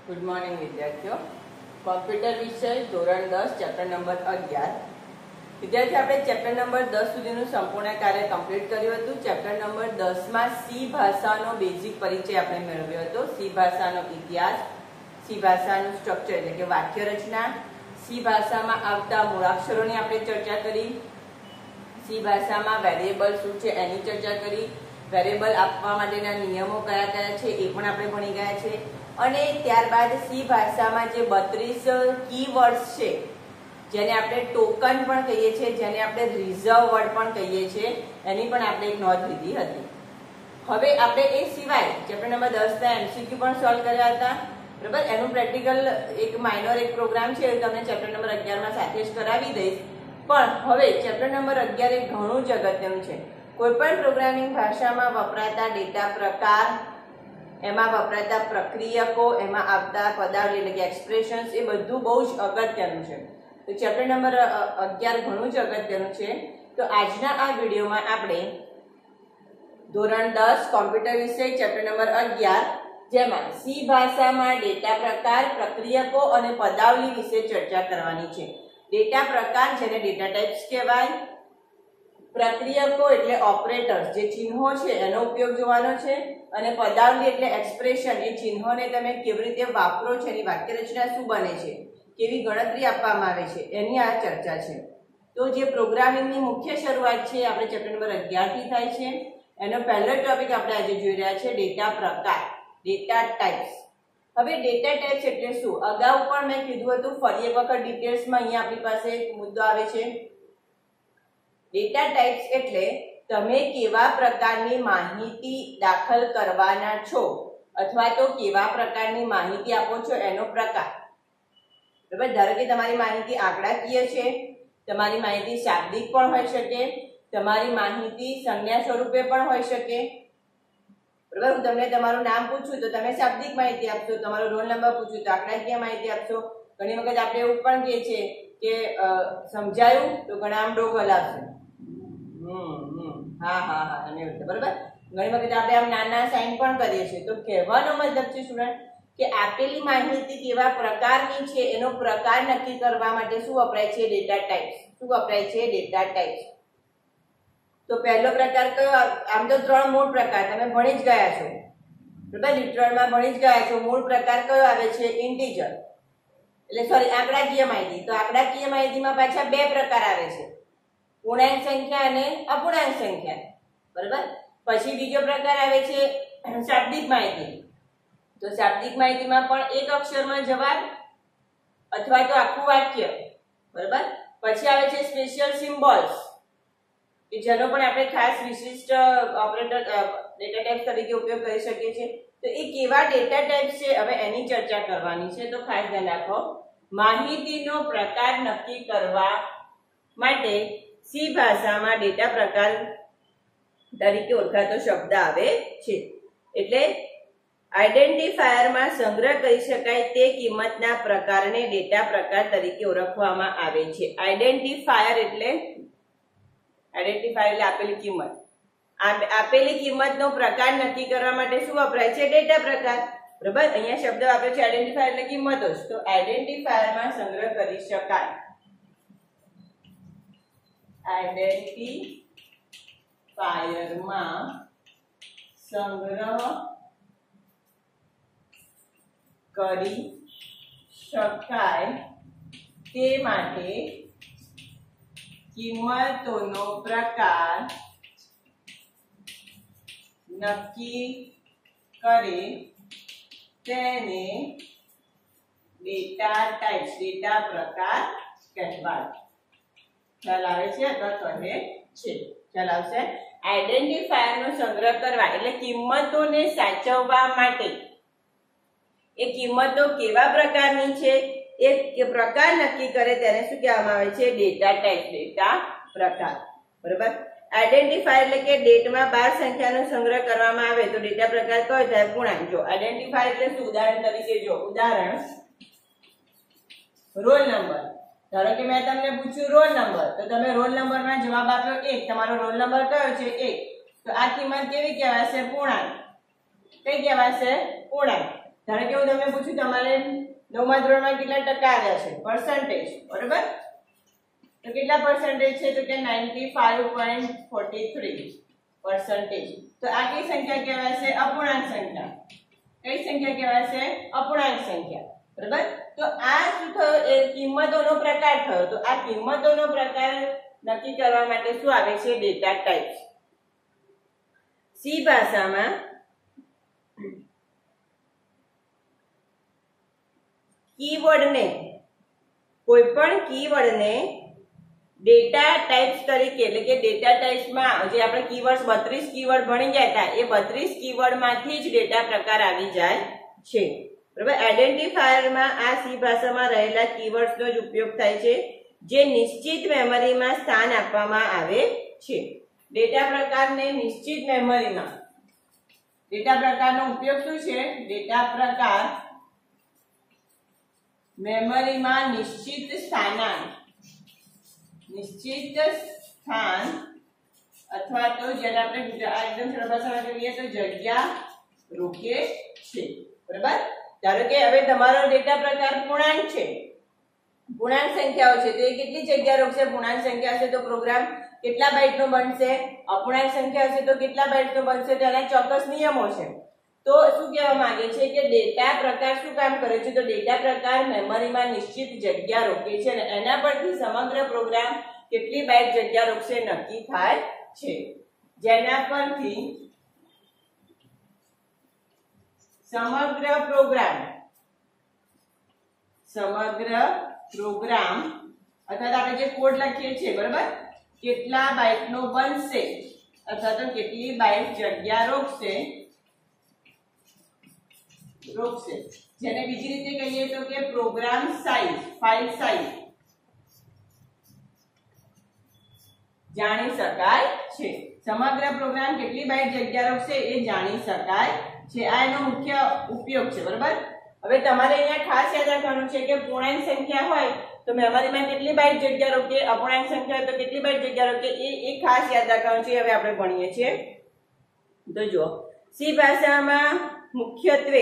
Good morning विद्यार्थियों। Computer विषय ધોરણ 10 ચેપ્ટર નંબર 11 વિદ્યાર્થી આપણે ચેપ્ટર નંબર 10 સુધીનું સંપૂર્ણ કાર્ય કમ્પ્લીટ કર્યું હતું। ચેપ્ટર નંબર 10 માં સી ભાષાનો બેઝિક પરિચય આપણે મેળવ્યો હતો। સી ભાષાનો ઇતિહાસ, સી ભાષાનું સ્ટ્રક્ચર એટલે કે વાક્ય રચના, સી ભાષામાં આવતા મૂળાક્ષરોની આપણે ચર્ચા કરી, સી ભાષામાં વેરિયેબલ શું છે એની ચર્ચા કરી, વેરિયેબલ આપવા માટેના નિયમો કયા કયા છે એ પણ આપણે ભણી ગયા છે। અને ત્યારબાદ સી ભાષામાં જે 32 કીવર્ડ્સ છે જેને આપણે ટોકન પણ કહીએ છીએ, જેને આપણે રિઝર્વ વર્ડ પણ કહીએ છીએ, એની પણ આપણે એક નોંધ લીધી હતી। હવે આપણે એ સિવાય ચેપ્ટર નંબર 10 ના એમસીક્યુ પણ સોલ્વ કર્યા હતા, બરાબર। એનું પ્રેક્ટિકલ એક માઇનર એક પ્રોગ્રામ છે એ તમને ચેપ્ટર નંબર 11 માં સાથે જ કરાવી દઈશ। પણ હવે ચેપ્ટર નંબર 11 એ ઘણું જ અગત્યનું છે। કોઈપણ પ્રોગ્રામિંગ ભાષામાં વપરાતા ડેટા પ્રકાર, એમાં વપરાતા પ્રક્રિયકો, એમાં આવતા પદાવલી એટલે કે એક્સપ્રેશન્સ, એ બધું બહુ જ અગત્યનું છે। તો ચેપ્ટર નંબર 11 ઘણું જ અગત્યનું છે। તો આજના આ વિડીયોમાં આપણે ધોરણ 10 કોમ્પ્યુટર વિષય ચેપ્ટર નંબર 11 જેમાં સી ભાષામાં ડેટા પ્રકાર, પ્રક્રિયકો અને પદાવલી વિશે ચર્ચા કરવાની છે। ડેટા પ્રકાર જેને ડેટા ટાઇપ્સ કહેવાય, પ્રક્રિયકો એટલે ઓપરેટર્સ જે ચિહ્નો છે એનો ઉપયોગ જોવાનો છે, અને પદાવલી એટલે એક્સપ્રેશન એ ચિહ્નોને તમે કેવી રીતે વાપરો છો, એની વાક્ય રચના શું બને છે, કેવી ગણતરી આપવામાં આવે છે એની આ ચર્ચા છે। તો જે પ્રોગ્રામિંગની મુખ્ય શરૂઆત છે આપણે ચેપ્ટર નંબર 11 થી થાય છે। એનો પહેલો ટોપિક આપણે આજે જોઈ રહ્યા છે ડેટા પ્રકાર, ડેટા ટાઇપ્સ। હવે ડેટા ટાઇપ્સ એટલે શું અગાઉ પણ મેં કીધું હતું, ફરી એક વખત ડિટેલ્સમાં અહીંયા આપણી પાસે એક મુદ્દો આવે છે। ડેટા ટાઇપ્સ એટલે તમે કેવા પ્રકારની માહિતી દાખલ કરવાના છો અથવા તો કેવા પ્રકારની માહિતી આપો છો એનો પ્રકાર, બરાબર। ધારો કે તમારી માહિતી આંકડાકીય છે, તમારી માહિતી શાબ્દિક પણ હોઈ શકે, તમારી માહિતી સંજ્ઞા સ્વરૂપે પણ હોઈ શકે, બરાબર। હું તમને તમારું નામ પૂછું તો તમે શાબ્દિક માહિતી આપશો, તમારો રોલ નંબર પૂછું તો આંકડાકીય માહિતી આપશો। ઘણી વખત આપણે એવું પણ કહીએ છીએ કે સમજાયું તો ઘણા આમ ડોક હલાવશે, હા હા હા એમ એવું, બરાબર। ઘણી વખત આપણે આમ નાના સાઇન પણ કરીએ છીએ। તો કહેવાનો મતલબ છે સ્ટુડન્ટ કે આપેલી માહિતી કેવા પ્રકારની છે એનો પ્રકાર નક્કી કરવા માટે શું વપરાય છે? Data types. શું વપરાય છે? Data types. તો પહેલો પ્રકાર કયો? આમ તો 3 મૂળ પ્રકાર તમે ભણી જ ગયા છો, બરાબર, લિટરલમાં ભણી જ ગયા છો। મૂળ પ્રકાર કયો આવે છે? ઇન્ટીજર એટલે સોરી આંકડાકીય માહિતી। તો આંકડાકીય માહિતીમાં પાછા 2 પ્રકાર આવે છે, પૂર્ણાંક સંખ્યા અને અપૂર્ણાંક સંખ્યા, બરાબર। પછી બીજો પ્રકાર આવે છે શાબ્દિક માહિતી। તો શાબ્દિક માહિતીમાં પણ એક અક્ષરમાં જવાબ અથવા તો આખું વાક્ય, બરાબર। પછી આવે છે સ્પેશિયલ સિમ્બોલ્સ કે જેનો પણ આપણે ખાસ વિશિષ્ટ ઓપરેટર ડેટા ટાઇપ તરીકે ઉપયોગ કરી શકીએ છીએ। તો એ કેવા ડેટા ટાઇપ છે હવે એની ચર્ચા કરવાની છે। તો ખાસ ધ્યાન રાખો, માહિતીનો પ્રકાર નક્કી કરવા માટે સી ભાષામાં ડેટા પ્રકાર તરીકે ઓળખાતો શબ્દ આવે છે। એટલે આઇડેન્ટિફાયરમાં સંગ્રહ કરી શકાય તે કિંમતના પ્રકારને ડેટા પ્રકાર તરીકે ઓળખવામાં આવે છે। આઇડેન્ટિફાયર એટલે આપેલી કિંમત, આપેલી કિંમતનો પ્રકાર નક્કી કરવા માટે શું વપરાય છે? ડેટા પ્રકાર, બરાબર। અહીંયા શબ્દ વાપર્યો છે આઇડેન્ટિફાયર એટલે કિંમતો જ। તો આઇડેન્ટિફાયરમાં સંગ્રહ કરી શકાય, આઇડેન્ટિફાયરમાં સંગ્રહ કરી શકાય તે માટે કિંમતોનો પ્રકાર નક્કી કરે તેને ડેટા ટાઇપ્સ, ડેટા પ્રકાર કહેવાય। ખ્યાલ આવે છે અથવા કહે છે? ખ્યાલ આવશે? આઇડેન્ટિફાયરનો સંગ્રહ કરવા એટલે કિંમતોને સાચવવા માટે, એ કિંમતો કેવા પ્રકારની છે એ પ્રકાર નક્કી કરે તેને શું કહેવામાં આવે છે? ડેટા ટાઇપ, ડેટા પ્રકાર, બરાબર। આઇડેન્ટિફાયર એટલે કે ડેટમાં 12 સંખ્યાનો સંગ્રહ કરવામાં આવે તો ડેટા પ્રકાર કયો થાય? પૂર્ણાંક। જો આઇડેન્ટિફાયર એટલે શું? ઉદાહરણ તરીકે જો, ઉદાહરણ રોલ નંબર। ધારો કે મેં તમને પૂછ્યું રોલ નંબર, તો તમે રોલ નંબરમાં જવાબ આપ્યો 1, તમારો રોલ નંબર કયો છે? 1। તો આ કિંમત કેવી કહેવાશે? પૂર્ણાંક। કઈ કહેવાશે? પૂર્ણાંક। ધારો કે હું તમને પૂછું તમારે 9મા ધોરણમાં કેટલા ટકા આવ્યા છે પર્સન્ટેજ, બરોબર? તો કેટલા પર્સન્ટેજ છે? તો કે 95.43%. તો આ કઈ સંખ્યા કહેવાય છે? અપૂર્ણાંક સંખ્યા. કઈ સંખ્યા કહેવાય છે? અપૂર્ણાંક સંખ્યા, બરાબર? તો આ શું થયો? એ કિંમતોનો પ્રકાર થયો. તો આ કિંમતોનો પ્રકાર નક્કી કરવા માટે શું આવે છે? Data types. સી ભાષામાં કીવર્ડને, કોઈ પણ કીવર્ડને ડેટા ટાઈપ્સ તરીકે, એટલે કે ડેટા ટાઈપ્સમાં જે આપણે કીવર્ડ્સ 32 કીવર્ડ ભણી ગયા હતા, એ 32 કીવર્ડમાંથી જ ડેટા પ્રકાર આવી જાય છે, બરાબર? આઈડેન્ટિફાયરમાં આ સી ભાષામાં રહેલા કીવર્ડ્સનો જ ઉપયોગ થાય છે, જે નિશ્ચિત મેમરીમાં સ્થાન આપવામાં આવે છે. ડેટા પ્રકારને નિશ્ચિત મેમરીમાં, ડેટા પ્રકારનો ઉપયોગ શું છે? ડેટા પ્રકાર મેમરીમાં નિશ્ચિત સ્થાનાંક, નિશ્ચિત સ્થાન અથવા તો જેને આપણે એકદમ સરળ ભાષામાં કહીએ તો જગ્યા રોકે છે, બરાબર? ધારો કે હવે તમારો ડેટા પ્રકાર પૂર્ણાંક છે, પૂર્ણાંક સંખ્યાઓ છે, તો એ કેટલી જગ્યા રોકશે? પૂર્ણાંક સંખ્યા હશે તો પ્રોગ્રામ કેટલા બાઇટનો બનશે? અપૂર્ણાંક સંખ્યા હશે તો કેટલા બાઇટનો બનશે? તેના ચોક્કસ નિયમો છે. તો શું કહેવા માંગે છે કે ડેટા પ્રકાર શું કામ કરે છે? તો ડેટા પ્રકાર મેમરીમાં નિશ્ચિત જગ્યા રોકે છે અને એના પરથી સમગ્ર પ્રોગ્રામ કેટલી બાઇટ જગ્યા રોકશે નક્કી થાય છે, જેના પરથી સમગ્ર પ્રોગ્રામ અથવા આપણે જે કોડ લખીએ છીએ, બરાબર, કેટલા બાઇટનો બનશે અથવા તો કેટલી બાઇટ જગ્યા રોકશે, જેને બીજી રીતે કહીએ તો કે પ્રોગ્રામ સાઇઝ, ફાઇલ સાઇઝ જાણી શકાય છે. સમગ્ર પ્રોગ્રામ કેટલી બાઇટ જગ્યા રોકશે એ જાણી શકાય છે. આ એનો મુખ્ય ઉપયોગ છે, બરાબર? હવે તમારે અહીંયા ખાસ યાદ રાખવાનું છે કે પૂર્ણાંક સંખ્યા હોય તો મેમરીમાં કેટલી બાઇટ જગ્યા રોકે, અપૂર્ણાંક સંખ્યા હોય તો કેટલી બાઇટ જગ્યા રોકે, એ ખાસ યાદ રાખવાનું છે. હવે આપણે ભણીએ છીએ. તો જો સી ભાષામાં મુખ્યત્વે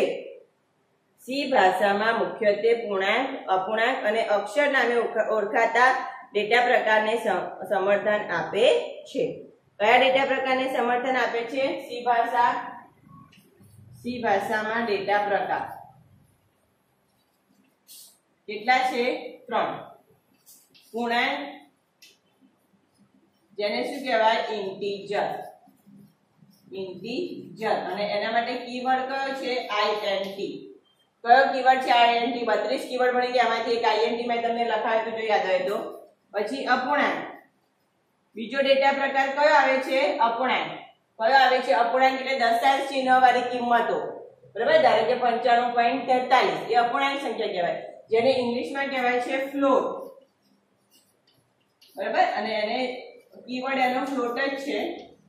પૂર્ણાંક, અપૂર્ણાંક અને અક્ષર નામે ઓળખાતા ડેટા પ્રકારને સમર્થન આપે છે. કયા ડેટા પ્રકારને સમર્થન આપે છે? સી ભાષામાં ડેટા પ્રકાર કેટલા છે? 3. પૂર્ણાંક, જેને શું કહેવાય? ઇન્ટીજર, અને એના માટે કીવર્ડ કયો છે? INT. કયો કીવર્ડ છે? INT. 32 કીવર્ડ ભણી ગયા, આમાંથી એક INT મેં તમને લખાયો તો જો યાદ હોય તો. પછી અપૂર્ણાંક, બીજો ડેટા પ્રકાર કયો આવે છે? અપૂર્ણાંક. કયો આવે છે? અપૂર્ણાંક એટલે દશાંશ ચિહ્ન વાળી કિંમતો, બરાબર? ધારો કે 95.43 એ અપૂર્ણાંક સંખ્યા કહેવાય, જેને ઇંગ્લિશમાં કહેવાય છે ફ્લોટ, બરાબર? અને એને કીવર્ડ એનો ફ્લોટ જ છે.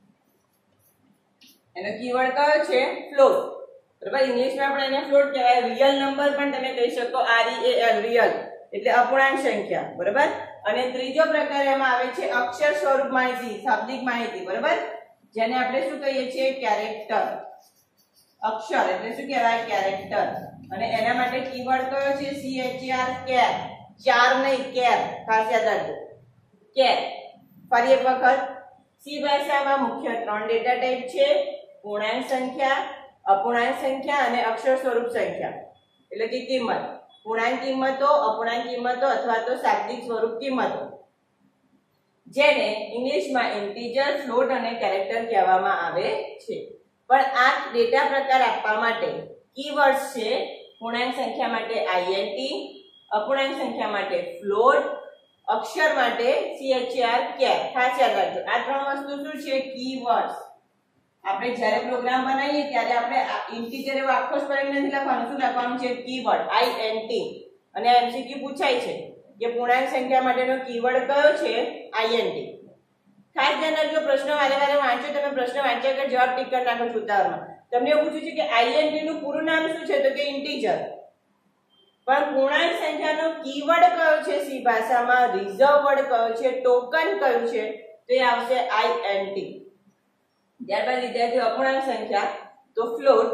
એનો કીવર્ડ કયો છે? ફ્લોટ, બરાબર? ઇંગ્લિશમાં પણ એને ફ્લોટ કહેવાય. રિયલ નંબર પણ તમે કહી શકો, REAL, રિયલ એટલે અપૂર્ણાંક સંખ્યા, બરાબર? અને ત્રીજો પ્રકાર એમાં આવે છે અક્ષર સ્વરૂપ માહિતી, શાબ્દિક માહિતી, બરાબર? જેને આપણે શું કહીએ છીએ? કેરેક્ટર. અક્ષર એટલે શું કહેવાય? કેરેક્ટર. અને એના માટે કીવર્ડ કયો છે? CHR, care. ચાર નહીં, કેર, ખાસ યાદ રાખજો, કેર. ફરી એક વખત, સી ભાષામાં મુખ્ય 3 ડેટા ટાઈપ છે: પૂર્ણાંક સંખ્યા, અપૂર્ણાંક સંખ્યા અને અક્ષર સ્વરૂપ સંખ્યા, એટલે કે કિંમત. પૂર્ણાંક કિંમતો, અપૂર્ણાંક કિંમતો અથવા તો શાબ્દિક સ્વરૂપ કિંમતો, જેને ઇંગ્લિશમાં ઇન્ટીજર, ફ્લોટ અને કેરેક્ટર કહેવામાં આવે છે. પણ આ ડેટા પ્રકાર આપવા માટે કીવર્ડ્સ છે. પૂર્ણાંક સંખ્યા માટે INT, અપૂર્ણાંક સંખ્યા માટે ફ્લોટ, અક્ષર માટે CHR, કેર. ખાસ યાદ રાખજો, આ 3 વસ્તુ શું છે? કીવર્ડ્સ. આપણે જ્યારે પ્રોગ્રામ બનાવીએ ત્યારે આપણે ઇન્ટીજર એવો આખો સ્પેલિંગ નથી લખવાનું, શું લખવાનું છે? Keyword, INT. અને MCQ પૂછાય છે કે પૂર્ણાંક સંખ્યા માટેનો કીવર્ડ કયો છે? INT. ખાસ ધ્યાન રાખજો, પ્રશ્ન વારે વારે વાંચો. તમે પ્રશ્ન વાંચ્યા કે જવાબ ટીક કરી નાખો ઉતાવળમાં. તમને એવું પૂછ્યું છે કે INT નું પૂરું નામ શું છે? તો કે ઇન્ટીજર. પણ પૂર્ણાંક સંખ્યાનો કીવર્ડ કયો છે? સી ભાષામાં રિઝર્વ વર્ડ કયો છે? ટોકન કયું છે? તો એ આવશે INT. ત્યારબાદ વિદ્યાર્થીઓ અપૂર્ણાંક સંખ્યા તો ફ્લોટ,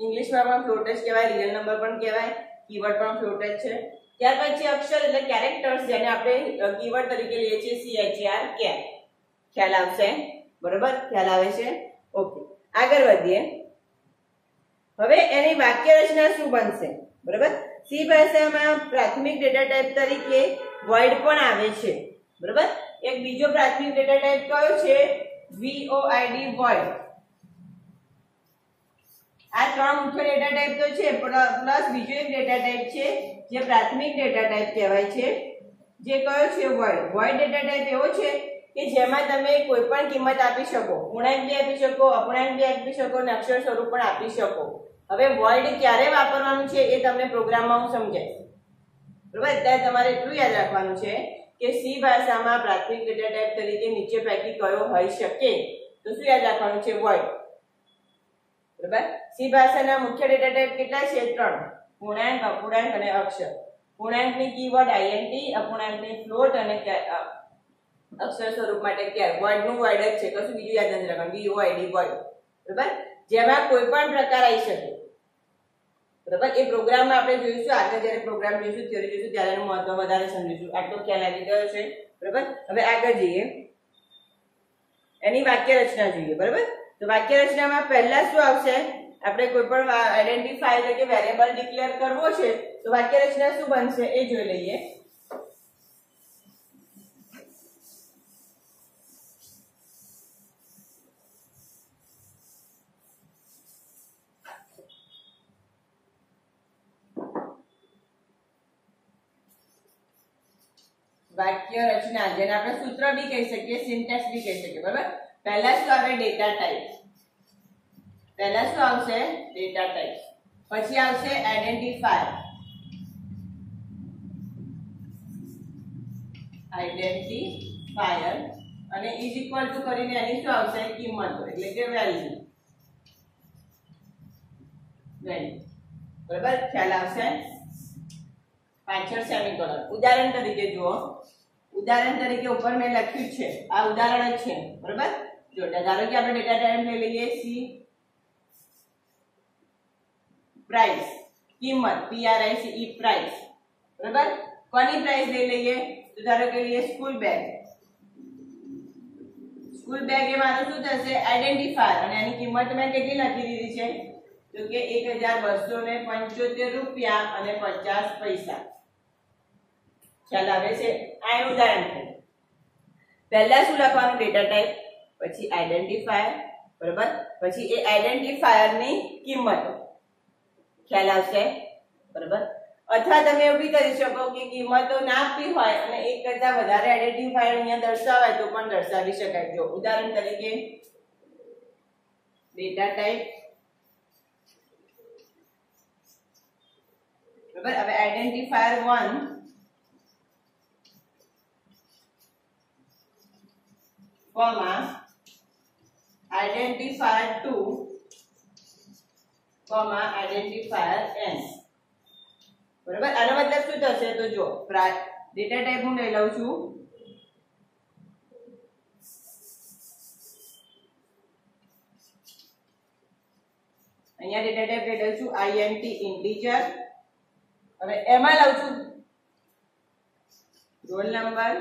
ઇંગ્લિશમાં પણ ફ્લોટ જ કહેવાય, રિયલ નંબર પણ કહેવાય, કીવર્ડ પણ ફ્લોટ જ છે. ત્યાર પછી અક્ષર એટલે કેરેક્ટર્સ, જેને આપણે કીવર્ડ તરીકે લઈએ છીએ CHR કેર. ખ્યાલ આવશે? બરોબર, ખ્યાલ આવે છે? ઓકે, આગળ વધીએ. હવે એની વાક્ય રચના શું બનશે? બરોબર, સી ભાષામાં પ્રાથમિક ડેટા ટાઈપ તરીકે void પણ આવે છે. બરોબર, એક બીજો પ્રાથમિક ડેટા ટાઈપ કયો છે? void, void. આ ત્રણ મુખ્ય ડેટા ટાઈપ તો છે, પ્લસ બીજો એક ડેટા ટાઈપ છે જે પ્રાથમિક ડેટા ટાઈપ કહેવાય છે, જે કયો છે? void. void ડેટા ટાઈપ એવો છે કે જેમાં તમે કોઈ પણ કિંમત આપી શકો, પૂર્ણાંક બી આપી શકો, અપૂર્ણાંક બી આપી શકો અને અક્ષર સ્વરૂપ પણ આપી શકો. હવે void ક્યારે વાપરવાનું છે એ તમને પ્રોગ્રામમાં હું સમજાવીશ. બરોબર, અત્યારે તમારે એટલું યાદ રાખવાનું છે કે સી ભાષામાં પ્રાથમિક ડેટા ટાઈપ તરીકે નીચે પૈકી કયો હોઈ શકે? તો શું યાદ રાખવાનું છે? void. બરાબર, સી ભાષાના મુખ્ય ડેટા ટાઈપ કેટલા છે? 3: પૂર્ણાંક, અપૂર્ણાંક અને અક્ષર. પૂર્ણાંકની કીવર્ડ int, અપૂર્ણાંકની ફ્લોટ અને અક્ષર સ્વરૂપ માટે કેર. void નું void જ છે, કશું બીજું યાદ નથી રાખવાનું. void, void. બરાબર, જેમાં કોઈ પણ પ્રકાર આવી શકે. બરાબર, એ પ્રોગ્રામમાં આપણે જોઈશું, આગળ જ્યારે પ્રોગ્રામ જોઈશું, થિયરી જોઈશું ત્યારે એનું મહત્વ વધારે સમજીશું. આટલો ખ્યાલ આવી ગયો છે? બરાબર, હવે આગળ જઈએ, એની વાક્ય રચના જોઈએ. બરાબર, તો વાક્ય રચનામાં પહેલા શું આવશે? આપણે કોઈ પણ આઈડેન્ટિફાયર એટલે કે વેરિયેબલ ડિક્લેર કરવો છે તો વાક્ય રચના શું બનશે એ જોઈ લઈએ. વાક્ય રચના જેને આપણે સૂત્ર બી કહી શકીએ, સિન્ટેક્સ બી કહી શકીએ. બરાબર, પહેલા શું આવે? Data type. પહેલા શું આવશે? Data type. પછી આવશે આઈડેન્ટિફાયર. આઈડેન્ટિફાયર અને ઇઝ ઇક્વલ ટુ કરીને એની શું આવશે? કિંમતો એટલે કે વેલ્યુ. વેલ્યુ. બરાબર, ખ્યાલ આવશે? પાછળ સેમીકોલન. ઉદાહરણ તરીકે જુઓ, ઉદાહરણ તરીકે ઉપર મેં લખ્યું છે, આ ઉદાહરણ જ છે. બરાબર, જો ધારો કે આપણે ડેટા ટાઈપ લઈ લઈએ સી પ્રાઇસ, કિંમત PRICE પ્રાઇસ. બરાબર, કોની પ્રાઇસ લઈ લઈએ? તો ધારો કે લઈએ સ્કૂલ બેગ. સ્કૂલ બેગ એ મારું શું થશે? આઈડેન્ટિફાયર. અને એની કિંમત મેં કેટલી લખી દીધી છે? તો કે 1275 રૂપિયા અને 50 પૈસા. ખ્યાલ આવે છે? આ એનું ઉદાહરણ છે. પહેલા શું લખવાનું? ડેટા ટાઈપ, પછી આઈડેન્ટિફાયર. બરાબર, પછી એ આઈડેન્ટિફાયર ની કિંમત. ખ્યાલ આવશે? બરાબર, અથવા તમે એવું બી કરી શકો કે કિંમતો ના આપવી હોય અને એક કરતા વધારે આઈડેન્ટિફાયર અહીંયા દર્શાવાય તો પણ દર્શાવી શકાય. જો ઉદાહરણ તરીકે ડેટા ટાઈપ. બરાબર, હવે identifier 1 comma identifier 2 comma identifier n. બરાબર, આનો મતલબ શું થશે? તો જો ડેટા ટાઈપ હું લઈ લઉં છું, અહીંયા ડેટા ટાઈપ લઈ લઉં છું int ઇન્ટીજર. હવે એમાં લઉં છું રોલ નંબર,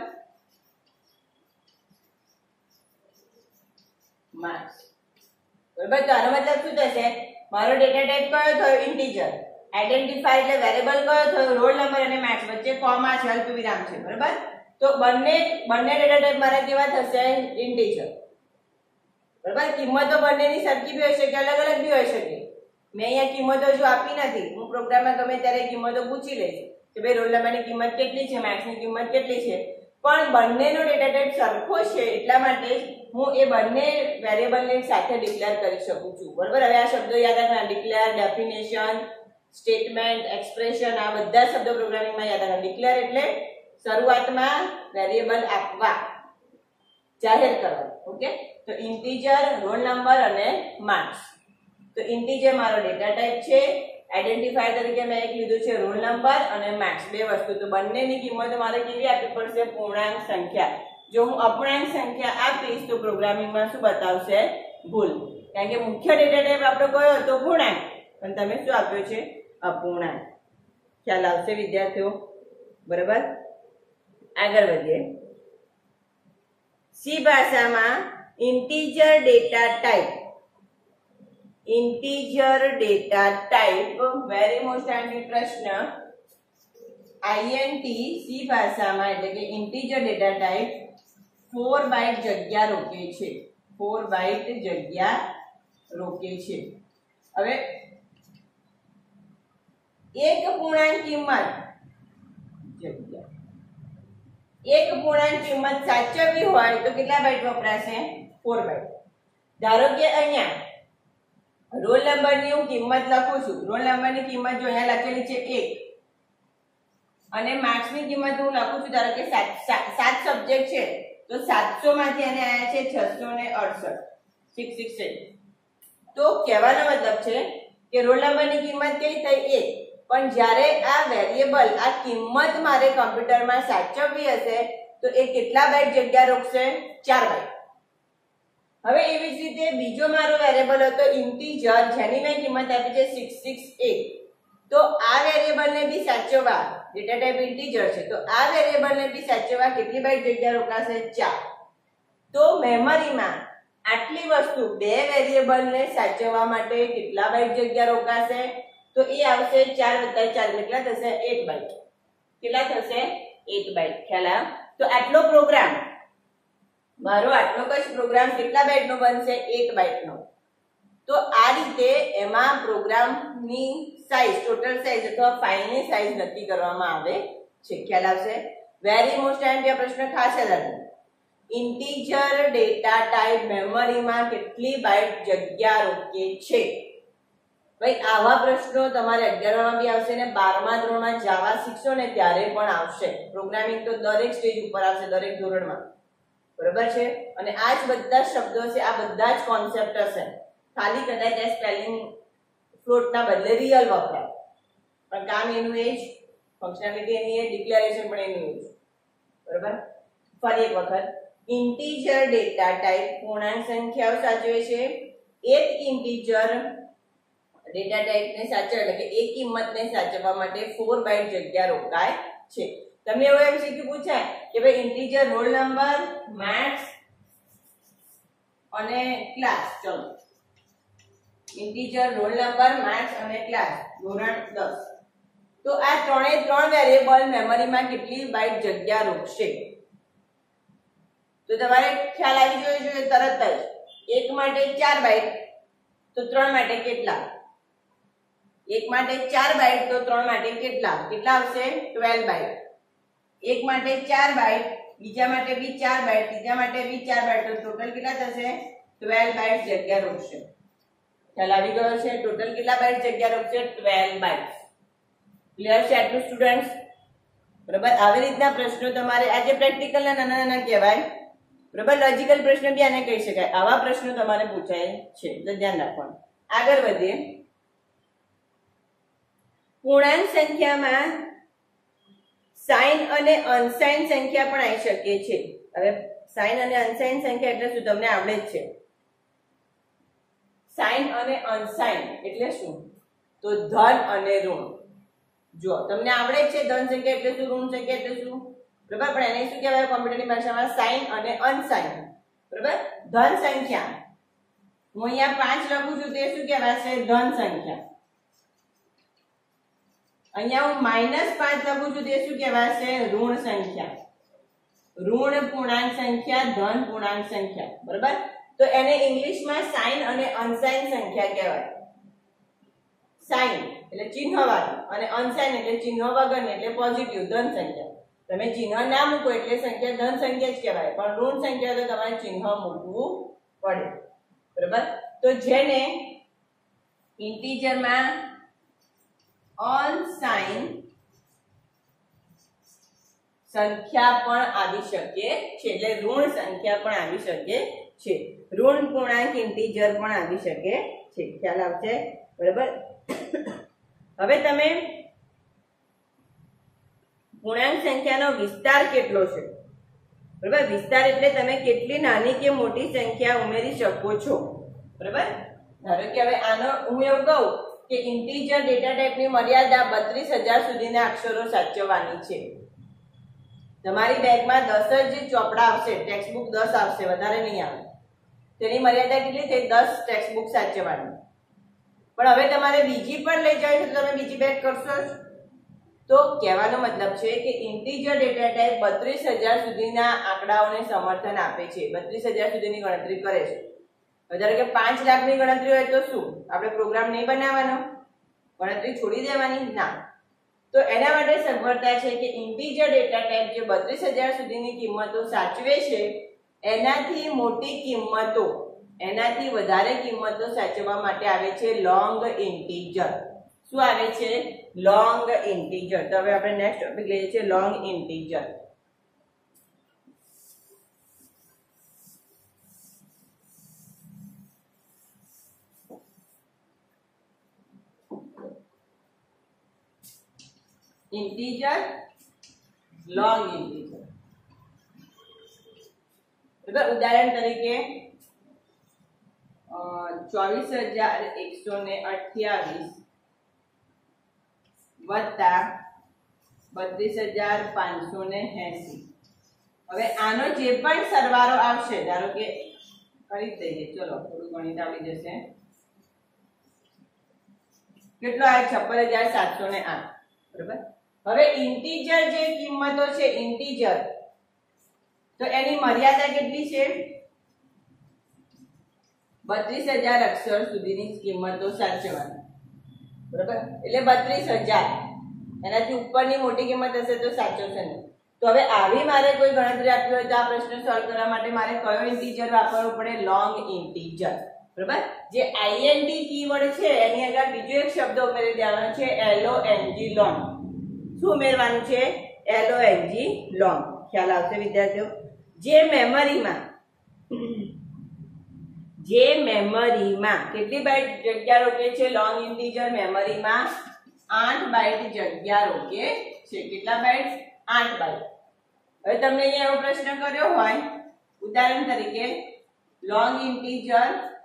માર્ક્સ. બરાબર, તો આનો મતલબ શું થશે? મારો ડેટા ટાઈપ કયો થયો? ઇન્ટીજર. આઈડેન્ટિફાયર એટલે વેરિયેબલ કયો થયો? રોલ નંબર અને માર્ક્સ. વચ્ચે કોમા છે, અલ્પવિરામ છે. બરાબર, તો બંને ડેટા ટાઈપ મારા કેવા થશે? ઇન્ટીજર. બરાબર, કિંમતો બંનેની સરખી બી હોઈ શકે, અલગ અલગ બી હોઈ શકે. મેં અહીંયા કિંમતો જો આપી નથી, હું પ્રોગ્રામમાં ગમે ત્યારે કિંમતો પૂછી લઈશ કે ભાઈ રોલ નંબરની કિંમત કેટલી છે, માર્ક્સની કિંમત કેટલી છે. પણ બંનેનો ડેટા ટાઈપ સરખો છે એટલા માટે હું એ બંને વેરિયેબલને સાથે ડિક્લેર કરી શકું છું. બરાબર, હવે આ શબ્દો યાદ રાખવાના: ડિક્લેર, ડેફિનેશન, સ્ટેટમેન્ટ, એક્સપ્રેશન. આ બધા શબ્દો પ્રોગ્રામિંગમાં યાદ રાખવાના. ડિક્લેર એટલે શરૂઆતમાં વેરિયેબલ આપવા, જાહેર કરવા. ઓકે, તો ઇન્ટીજર, રોલ નંબર અને માર્ક્સ. તો ઇન્ટીજર મારો ડેટા ટાઈપ છે, આઈડેન્ટિફાયર તરીકે મેં એક લીધું છે રોલ નંબર અને માર્ક્સ, બે વસ્તુ. તો બંનેની કિંમત મારે કેવી આપવી પડશે? પૂર્ણાંક સંખ્યા. જો હું અપૂર્ણાંક સંખ્યા આપીશ તો પ્રોગ્રામિંગમાં શું બતાવશે? ભૂલ. કારણ કે મુખ્ય ડેટા ટાઈપ આપણો કયો હતો? પૂર્ણાંક. પણ તમે શું આપ્યો છે? અપૂર્ણાંક. ખ્યાલ આવશે વિદ્યાર્થીઓ? બરાબર. આગળ વધીએ. સી ભાષામાં integer data type very most IMP પ્રશ્ન. આઈએનટી સી ભાષામાં એટલે કે ઇન્ટીજર ડેટા ટાઈપ 4 બાઇટ જગ્યા રોકે છે. 4 બાઇટ જગ્યા રોકે છે. હવે એક પૂર્ણાંક કિંમત જગ્યા એક પૂર્ણાંક કિંમત સાચવવી હોય તો કેટલા બાઇટ વપરાશે? 4 બાઇટ. ધારો કે અહીંયા રોલ નંબરની હું કિંમત લખું છું. રોલ નંબરની કિંમત જો અહીંયા લખેલી છે 1 અને માર્ક્સની કિંમત હું લખું છું ધારો કે 7 સબ્જેક્ટ છે તો 700 માંથી એને આયા છે 668 668. તો કહેવાનો મતલબ છે કે રોલ નંબરની કિંમત કઈ થઈ 1, પણ જ્યારે આ વેરિયેબલ આ કિંમત મારે કમ્પ્યુટરમાં સાચવવી હશે તો એ કેટલા બાઇટ જગ્યા રોકશે? 4 બાઇટ. હવે એવી જ રીતે બીજો મારો વેરિયેબલ હતો ઇન્ટીજર જેની મેં કિંમત આપી છે 668. તો આ વેરિયેબલને બી સાચવવા ડેટા ટાઈપ ઇન્ટીજર છે તો આ વેરિયેબલને બી સાચવવા કેટલી બાઇટ જગ્યા રોકાશે? 4. તો મેમરીમાં આટલી વસ્તુ બે વેરિયેબલને સાચવવા માટે કેટલા બાઇટ જગ્યા રોકાશે? તો એ આવશે 4 + 4 કેટલા થશે? 8 બાઇટ. કેટલા થશે? 8 બાઇટ. ખ્યાલ આવ્યો? તો આટલો પ્રોગ્રામ મારો આટલો જ પ્રોગ્રામ કેટલા બાઇટનો બનશે? 8 બાઇટનો. તો આ રીતે એમાં પ્રોગ્રામની સાઈઝ ટોટલ સાઈઝ અથવા ફાઇલની સાઈઝ નક્કી કરવામાં આવે છે. ખ્યાલ આવશે? વેરી મોસ્ટ આઈએમપી પ્રશ્ન ખાસ યાદ રાખજો. ઇન્ટીજર ડેટા ટાઈપ મેમરીમાં કેટલી બાઇટ જગ્યા રોકે છે? ભાઈ આવા પ્રશ્નો તમારે 11માં બી આવશે ને 12મા ધોરણમાં જાવા શીખશો ને ત્યારે પણ આવશે. પ્રોગ્રામિંગ તો દરેક સ્ટેજ ઉપર આવશે, દરેક ધોરણમાં. બરાબર છે? અને આ જ બધા શબ્દો છે, આ બધા જ કોન્સેપ્ટ હશે. ખાલી કદાચ આ સ્પેલિંગ ફ્લોટના બદલે રિયલ વપરાય, પણ કામ એનું એ જ, ફંક્શનાલિટી એની એ, ડિક્લેરેશન પણ એનું એ જ. બરાબર? ફરી એક વખત, ઇન્ટીજર ડેટા ટાઈપ પૂર્ણાંક સંખ્યાઓ સાચવે છે. એક ઇન્ટીજર ડેટા ટાઈપને સાચવવા એટલે કે એક કિંમતને સાચવવા માટે 4 બાઇટ જગ્યા રોકાય છે. તમને એવું એમસીક્યુ પૂછાય કે ભાઈ ઇન્ટીજર રોલ નંબર, માર્ક્સ અને ક્લાસ. ચલો, ઇન્ટીજર રોલ નંબર, માર્ક્સ અને ક્લાસ ધોરણ 10. તો આ ત્રણે ત્રણ વેરિયેબલ મેમરીમાં કેટલી બાઇટ જગ્યા રોકશે? તો તમારે ખ્યાલ આવી જોઈએ તરત જ. એક માટે 4 બાઇટ તો 3 માટે કેટલા? એક માટે 4 બાઇટ તો 3 માટે કેટલા? કેટલા આવશે? 12 બાઇટ. એક માટે 4 બાઇટ, બીજા માટે બી 4 બાઇટ, ત્રીજા માટે બી 4 બાઇટ, તો ટોટલ કેટલા થશે? 12 બાઇટ જગ્યા રોકશે. ખ્યાલ આવી ગયો છે? ટોટલ કેટલા બાઇટ જગ્યા રોકશે? 12 બાઇટ. ક્લિયર છે આટલું સ્ટુડન્ટ્સ? બરાબર? આવી રીતના પ્રશ્નો તમારે આજે પ્રેક્ટિકલ ના નાના નાના કહેવાય. બરાબર? લોજિકલ પ્રશ્ન બી આને કહી શકાય. આવા પ્રશ્નો તમારે પૂછાય છે, તો ધ્યાન રાખવાનું. આગળ વધીએ. પૂર્ણાંક સંખ્યામાં સાઇન અને અનસાઇન સંખ્યા પણ આવી શકે છે. હવે સાઇન અને અનસાઇન સંખ્યા એટલે શું? તમને આવડે જ છે. સાઇન અને અનસાઇન એટલે શું? તો ધન અને ઋણ. જો તમને આવડે જ છે ધન સંખ્યા એટલે શું, ઋણ સંખ્યા એટલે શું. બરાબર? પણ એને શું કહેવાય કોમ્પ્યુટરની ભાષામાં? સાઇન અને અનસાઇન. બરાબર? ધન સંખ્યા હું અહીંયા 5 લખું છું તે શું કહેવાશે? ધન સંખ્યા. અહીંયા હું -5 લખું છું તે શું કહેવાશે? ઋણ સંખ્યા. ઋણ પૂર્ણાંક સંખ્યા, ધન પૂર્ણાંક સંખ્યા. બરાબર? તો એને ઇંગ્લિશમાં સાઇન અને અનસાઇન સંખ્યા કહેવાય. સાઇન એટલે ચિહ્ન વાળી અને અનસાઇન એટલે ચિહ્ન વગરની એટલે પોઝિટિવ ધન સંખ્યા. તમે ચિહ્ન ના મૂકો એટલે સંખ્યા ધન સંખ્યા જ કહેવાય, પણ ઋણ સંખ્યા તો તમારે ચિહ્ન મૂકવું પડે. બરાબર? તો જેને ઇન્ટીજરમાં અનસાઇન સંખ્યા પણ આવી શકે છે, એટલે ઋણ સંખ્યા પણ આવી શકે છે. ઋણ પૂર્ણાંક ઇન્ટીજર પણ આવી શકે છે. ખ્યાલ આવશે? બરાબર? હવે તમે પૂર્ણાંક સંખ્યાનો વિસ્તાર કેટલો છે? બરાબર? વિસ્તાર એટલે તમે કેટલી નાની કે મોટી સંખ્યા ઉમેરી શકો છો. બરાબર? ધારો કે હવે આનો હું એવું કહું કે ઇન્ટીજર ડેટા ટાઈપની મર્યાદા 32,000 સુધીના અક્ષરો સાચવવાની છે. તમારી બેગમાં 10 જ ચોપડા આવશે, ટેક્સ્ટ બુક 10 આવશે, વધારે નહીં આવે. તેની મર્યાદા કેટલી થઈ? 10 ટેક્સ્ટ બુક સાચવવાની. પણ હવે તમારે બીજી પણ લઈ જાય તો તમે બીજી બેગ કરશો જ. તો કહેવાનો મતલબ છે કે ઇન્ટીજર ડેટા ટાઈપ 32,000 સુધીના આંકડાઓને સમર્થન આપે છે. 32,000 સુધીની ગણતરી કરે છે. ધારો કે 5 લાખની ગણતરી હોય તો શું આપણે પ્રોગ્રામ નહીં બનાવવાનો, ગણતરી છોડી દેવાની? ના. તો એના માટે સગવડતા છે કે ઇન્ટીજર ડેટા ટાઈપ જે 32,000 સુધીની કિંમતો સાચવે છે એનાથી મોટી કિંમતો, એનાથી વધારે કિંમતો સાચવવા માટે આવે છે લોંગ ઇન્ટીજર. શું આવે છે? Long integer. તો હવે આપણે નેક્સ્ટ ટોપિક લઈએ છીએ long integer. Integer, long integer. ઉદાહરણ તરીકે 24,128 વત્તા 32,580. હવે આનો જે પણ સરવાળો આવશે, ધારો કે કરી દઈએ, ચલો થોડું ગણિત આવડી જશે. કેટલો આવે? 56,708. બરાબર. હવે ઇન્ટીજર જે કિંમતો છે, ઇન્ટીજર, તો એની મર્યાદા કેટલી છે? 32,000 અક્ષર સુધીની કિંમતો સાચવવાની. બરાબર. એટલે 32,000, એનાથી ઉપરની મોટી કિંમત હશે તો સાચવશે નહીં. તો હવે આવી મારે કોઈ ગણતરી આપવી હોય તો આ પ્રશ્ન સોલ્વ કરવા માટે મારે કયો ઇન્ટીજર વાપરવો પડે? Long integer. બરાબર. જે આઈએનટી કીવર્ડ છે એની આગળ બીજો એક શબ્દ ઉમેરી દેવાનો છે, LONG, લોંગ. શું ઉમેરવાનું છે? LONG, long. ખ્યાલ આવશે વિદ્યાર્થીઓ? જે મેમરીમાં કેટલી બાઇટ જગ્યા રોકે છે? લોંગ ઇન્ટીજર મેમરીમાં 8 બાઇટ જગ્યા રોકે છે. કેટલા બાઇટ? 8 બાઇટ. હવે તમને અહીંયા એવો પ્રશ્ન કર્યો હોય, ઉદાહરણ તરીકે લોંગ ઇન્ટીજર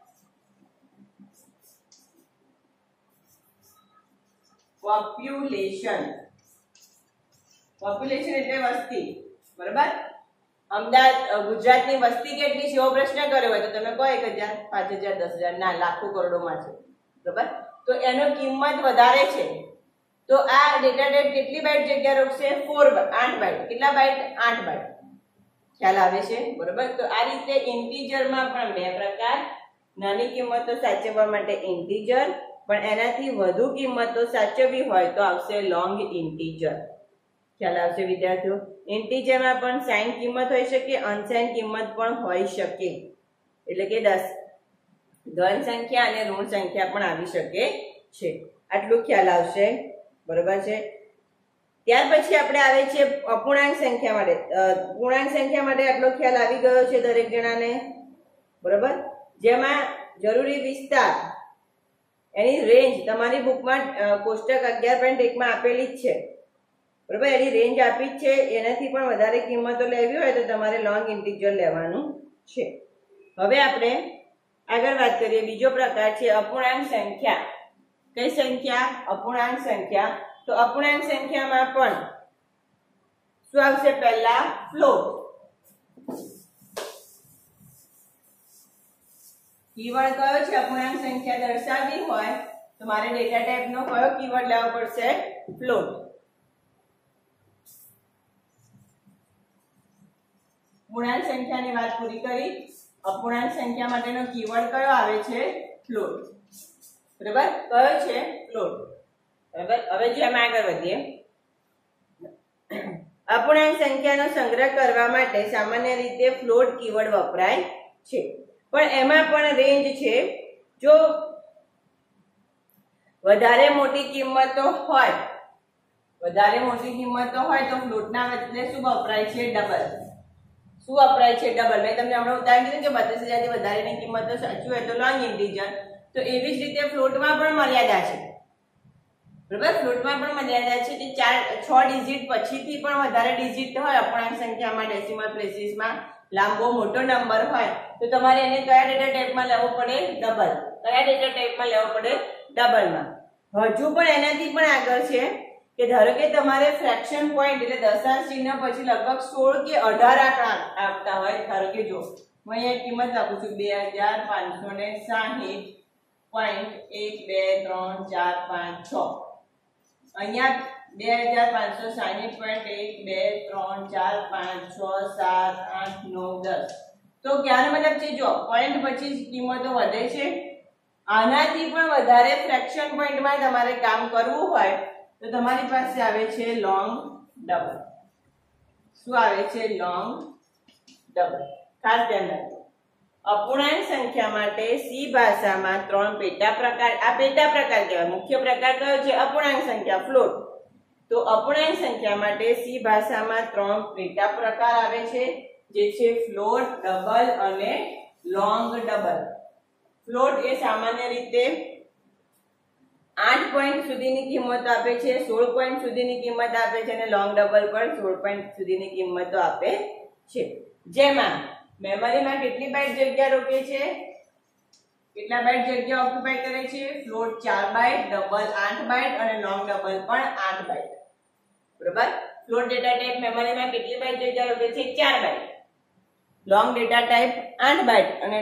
પોપ્યુલેશન. પોપ્યુલેશન એટલે વસ્તી. બરાબર. અમદાવાદ ગુજરાતની વસ્તી કેટલી છે એવો પ્રશ્ન કર્યો હોય તો તમે કહો 1,000, 5,000, 10,000, ના, લાખો કરોડોમાં છે. બરાબર. તો એનો કિંમત વધારે છે તો આ ડેટા ટાઈપ કેટલી બાઇટ જગ્યા રોકશે? 8 બાઇટ. કેટલા બાઇટ? 8 બાઇટ. ખ્યાલ આવે છે? બરાબર. તો આ રીતે ઇન્ટીજરમાં પણ બે પ્રકાર. નાની કિંમતો સાચવવા માટે ઇન્ટીજર, પણ એનાથી વધુ કિંમતો સાચવવી હોય તો આવશે લોંગ ઇન્ટીજર. ખ્યાલ આવશે વિદ્યાર્થીઓ? ઇન્ટીજરમાં પણ સાઇન કિંમત હોઈ શકે, અનસાઇન કિંમત પણ હોઈ શકે. એટલે કે ધન સંખ્યા અને ઋણ સંખ્યા પણ આવી શકે છે. આટલું ખ્યાલ આવશે. બરોબર છે. ત્યાર પછી આપણે આવે છે અપૂર્ણાંક સંખ્યા માટે. પૂર્ણાંક સંખ્યા માટે આટલો ખ્યાલ આવી ગયો છે દરેક જણાને. બરોબર. જેમાં જરૂરી વિસ્તાર, એની રેન્જ તમારી બુકમાં કોષ્ટક 11.1 માં આપેલી જ છે. બરોબર. એની રેન્જ આપી જ છે. એનાથી પણ વધારે કિંમતો લેવી હોય તો તમારે લોંગ ઇન્ટીજર લેવાનું છે. હવે આપણે આગળ વાત કરીએ. બીજો પ્રકાર છે અપૂર્ણાંક સંખ્યા. કઈ સંખ્યા? અપૂર્ણાંક સંખ્યા. તો અપૂર્ણાંક સંખ્યામાં પણ શું આવશે? પહેલા ફ્લોટ. કીવર્ડ કયો છે? અપૂર્ણાંક સંખ્યા દર્શાવવી હોય તો મારે ડેટા ટાઈપનો કયો કીવર્ડ લેવો પડશે? ફ્લોટ. પૂર્ણાંક સંખ્યાની વાત પૂરી કરી. અપૂર્ણાંક સંખ્યા માટેનો કીવર્ડ કયો આવે છે? ફ્લોટ. બરાબર. કયો છે? ફ્લોટ. બરાબર. હવે જેમ આગળ વધીએ, અપૂર્ણાંક સંખ્યાનો સંગ્રહ કરવા માટે સામાન્ય રીતે ફ્લોટ કીવર્ડ વપરાય છે, પણ એમાં પણ રેન્જ છે. જો વધારે મોટી કિંમતો હોય તો ફ્લોટના બદલે શું વપરાય છે? ડબલ. શું વપરાય છે? ડબલ. મેં તમને હમણાં ઉદાહરણ કીધું કે 32,000 થી વધારેની કિંમતો સાચવી હોય તો લોંગ ઇન્ટીજર. તો એવી જ રીતે ફ્લોટમાં પણ મર્યાદા છે. બરાબર. ફ્લોટમાં પણ મર્યાદા છે કે 6 ડિજિટ પછીથી પણ વધારે ડિજિટ હોય અપૂર્ણાંક સંખ્યામાં, ડેસિમલ પ્લેસીસમાં લાંબો મોટો નંબર હોય તો તમારે એને કયા ડેટા ટાઈપમાં લેવો પડે? ડબલ. કયા ડેટા ટાઈપમાં લેવો પડે? ડબલમાં. હજુ પણ એનાથી પણ આગળ છે કે ધારો કે તમારે ફ્રેક્શન પોઈન્ટ એટલે દશાંશ ચિહ્ન પછી લગભગ 16 કે 18 આંકડા આપતા હોય, ધારો કે જો હું અહીંયા કિંમત આપું છું 2560.1 2 3 4 5 6, અહીંયા 2560.1 2 3 4 5 6 7 8 9 10. તો ક્યારે મતલબ છે જો પોઈન્ટ પછી કિંમતો વધે છે, આનાથી પણ વધારે ફ્રેક્શન પોઈન્ટમાં તમારે કામ કરવું હોય તો તમારી પાસે આવે છે લોંગ ડબલ. શું આવે છે? Long double. ખાસ ધ્યાન રાખજો. અપૂર્ણાંક સંખ્યા માટે સી ભાષામાં 3 પેટા પ્રકાર, આ પેટા પ્રકાર કહેવાય. મુખ્ય પ્રકાર કયો છે? અપૂર્ણાંક સંખ્યા, ફ્લોટ. તો અપૂર્ણાંક સંખ્યા માટે સી ભાષામાં 3 પેટા પ્રકાર આવે છે, જે છે ફ્લોટ, ડબલ અને લોંગ ડબલ. ફ્લોટ એ સામાન્ય રીતે 8 પોઈન્ટ સુધીની કિંમત આપે છે, 16 પોઈન્ટ સુધીની કિંમત આપે છે અને લોંગ ડબલ પર 16 પોઈન્ટ સુધીની કિંમતો આપે છે. જેમાં મેમરીમાં કેટલી બાઇટ જગ્યા રોકે છે? કેટલા બાઇટ જગ્યા ઓક્યુપાય કરે છે? ફ્લોટ 4 બાઇટ, ડબલ 8 બાઇટ અને લોંગ ડબલ પણ 8 બાઇટ. બરાબર? ફ્લોટ ડેટા ટાઈપ મેમરીમાં કેટલી બાઇટ જગ્યા રોકે છે? 4 byte. Long data type 8 byte અને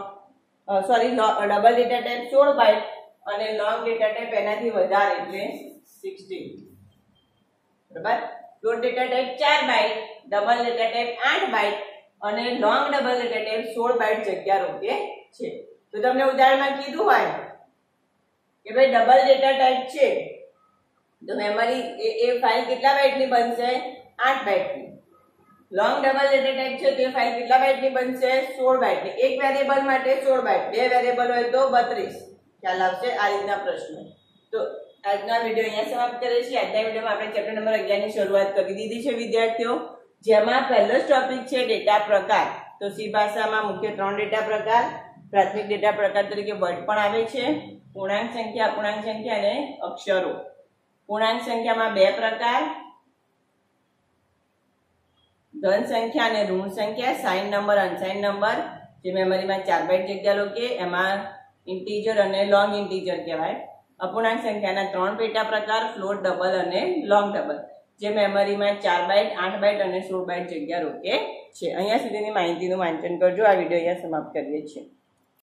ડબલ ડેટા ટાઈપ 16 બાઇટ અને લોંગ ડેટા ટાઈપ એનાથી વધારે એટલે 16. બરાબર? Float data type 4 byte, double data type 8 byte અને long double data type 16 byte જગ્યા રોકે છે. તો તમને ઉદાહરણમાં કીધું હોય કે ભાઈ ડબલ ડેટા ટાઈપ છે તો મેમરી એ ફાઇલ કેટલા બાઇટની બનશે? 8 બાઇટની. લોંગ ડબલ ડેટા ટાઈપ છે તો એ ફાઇલ કેટલા બાઇટની બનશે? 16 બાઇટની. એક વેરિયેબલ માટે 16 બાઇટ, બે વેરિયેબલ હોય તો 32. ખ્યાલ આવશે આ રીતના પ્રશ્ન. તો આજના વિડિયો અહીંયા સમાપ્ત કરીએ છીએ. આજના વિડિયોમાં આપણે ચેપ્ટર નંબર 11 ની શરૂઆત કરી દીધી છે વિદ્યાર્થીઓ, જેમાં પહેલો જ ટોપિક છે ડેટા પ્રકાર. તો સી ભાષામાં મુખ્ય 3 ડેટા પ્રકાર, પ્રાથમિક ડેટા પ્રકાર તરીકે વર્ડ પણ આવે છે, પૂર્ણાંક સંખ્યા, અપૂર્ણાંક સંખ્યા અને અક્ષરો. પૂર્ણાંક સંખ્યામાં 2 પ્રકાર, ધન સંખ્યા અને ઋણ સંખ્યા, સાઇન નંબર, અનસાઇન નંબર, જે મેમરીમાં 4 બાઇટ જગ્યા રોકે, એમાં ઇન્ટીજર અને લોંગ ઇન્ટીજર કહેવાય. અપૂર્ણાંક સંખ્યાના 3 પેટા પ્રકાર, ફ્લોટ, ડબલ અને લોંગ ડબલ, જે મેમરીમાં 4 બાઇટ, 8 બાઇટ અને 16 બાઇટ જગ્યા રોકે છે. અહીંયા સુધીની માહિતીનું વાંચન કરજો. આ વિડીયો અહીંયા સમાપ્ત કરીએ છીએ.